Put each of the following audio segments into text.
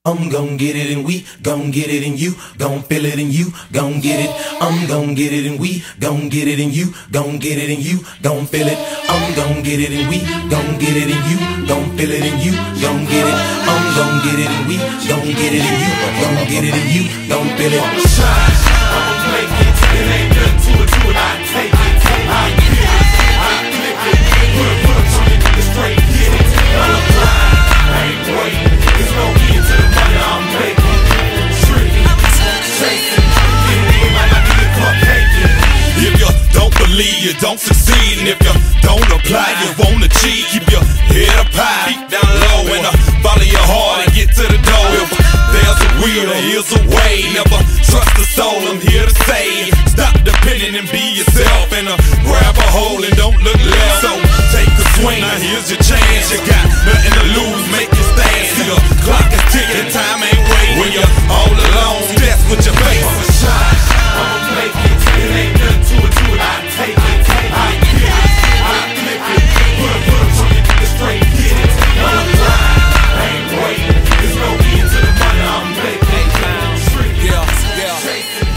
I'm gon' get it and we gon' get it and you gon' feel it and you gon' get it. I'm gon' get it and we gon' get it and you gon' get it and you gon' feel it. I'm gon' get it and we gon' get it and you gon' feel it and you gon' get it. I'm gon' get it and we gon' get it and you gon' get it and you gon' feel it. I'ma shine, I'ma make it. It ain't nothing to it, I take it. I get it, I lick it. Put a turn it to the straight, get it. I'm blind, I ain't waiting. It's no end to the money I'm making. Tricky, chasing, getting in like I need a cupcake. If you don't believe, you don't succeed. And if you don't apply, you won't achieve. Keep your head up high, feet down low, and follow your heart and get to the door. If there's a will, there is a way. Never trust the soul, I'm here to say. Stop depending and be yourself, and grab a hold and don't look left. So take a swing, now here's your chance. You got nothing to lose, make it stand. See the clock is ticking, time ain't waiting. When you're all alone, that's what you face. I'ma shine, I'ma make it. It ain't nothing to it, I take it. I get it, I lick it. Put a turn it to the straight, get it. I'm blind, I ain't waiting. There's no end to the money I'm making. Tricky, chasing.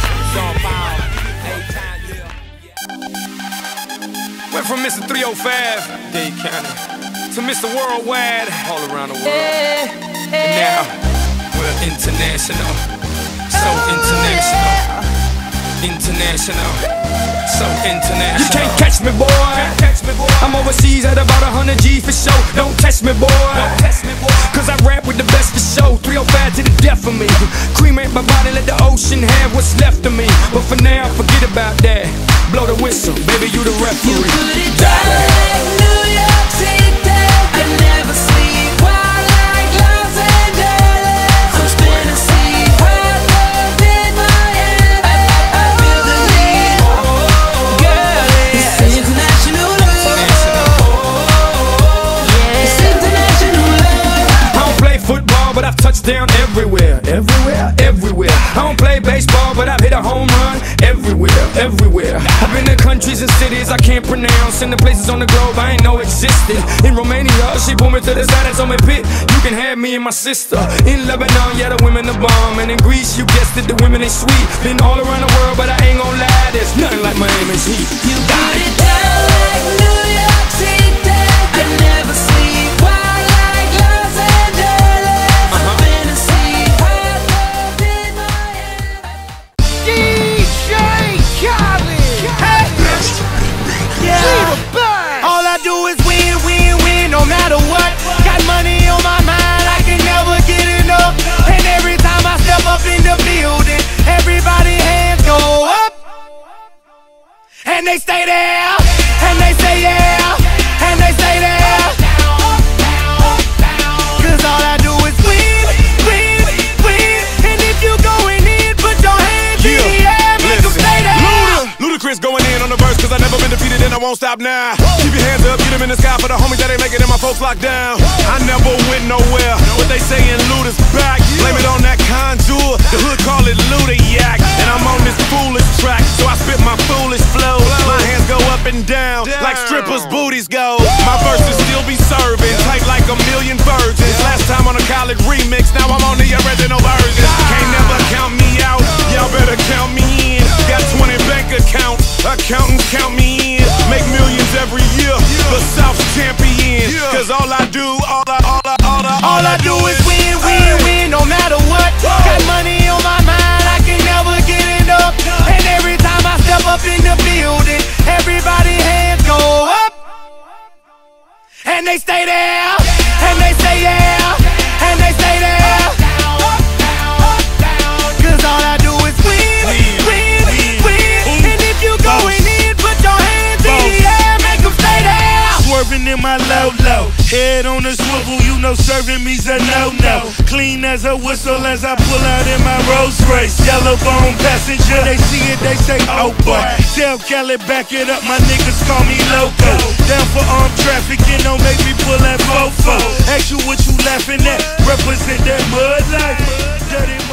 Went from Mr. 305, Dade County, to Mr. Worldwide, all around the world. And now, we're international, so international. International, so international. You can't catch me, boy. I'm overseas at about 100 G for show. Don't test me, boy. Cause I rap with the best for show. 305 to the death of me. Cremate my body, let the ocean have what's left of me. But for now, forget about that. Blow the whistle, baby, you the referee. You put it down like New York City. I never sleep wild like Los Angeles. I'm spinning sea hot love in my head. I feel the need, girl. It's international love. It's international love. I don't play football, but I've touched down everywhere. Everywhere. I don't play baseball, but I've hit a home run everywhere. I've been to countries and cities I can't pronounce, and the places on the globe I ain't know existed. In Romania, she pulled me to the side and told me, "Pit, you can have me and my sister." In Lebanon, yeah, the women are bomb, and in Greece, you guessed it, the women ain't sweet. Been all around the world, but I ain't gon' lie, there's nothing like Miami's heat. You put it down like New York City. I never sleep wild like Los Angeles. I'm spinning sea hot love in my head. DJ Khaled. Hey. Yeah. All I do is win, win, win, no matter what. Got money on my mind, I can never get enough. And every time I step up in the building, everybody hands go up. And they stay there, and they say yeah, and they stay there. Cause all I do is win, win, win. And if you going in, put your hands in the air, make them stay there. Ludacris going in on the verse, cause I never been defeated and I won't stop now. Keep your hands up, get them in the sky for the homies that ain't making it and my folks locked down. I never went nowhere, what they saying Luda's back. Blame it on that contour, the hood call it Luda-yak. And I'm on this foolish track, so I spit my foolish flow. My hands go up and down, like strippers' booties go. My verses still be serving, tight like a million virgins. Last time on a college remix, now I'm on the original version. Can't never count me out, y'all better count me in. Got 20 bank accounts, accountants count me in. Make millions every year, the South's champion. Cause all I do, all I do is win, win, win, no matter what. Got money on my mind, I can never get enough. And every time I step up in the building, everybody hands go up. And they stay there, and they say yeah, and they stay there. Cause all I do is win, win, win. And if you going in, put your hands in the air, make them stay there. Swerving in my low, head on the swivel, you know serving me's a no-no. Clean as a whistle as I pull out in my Rolls Royce. Yellow bone passenger, they see it, they say, oh boy. Tell Cali, back it up, my niggas call me loco. Down for armed trafficking, don't make me pull that fofo. Ask you what you laughing at, represent that mud life. Dirty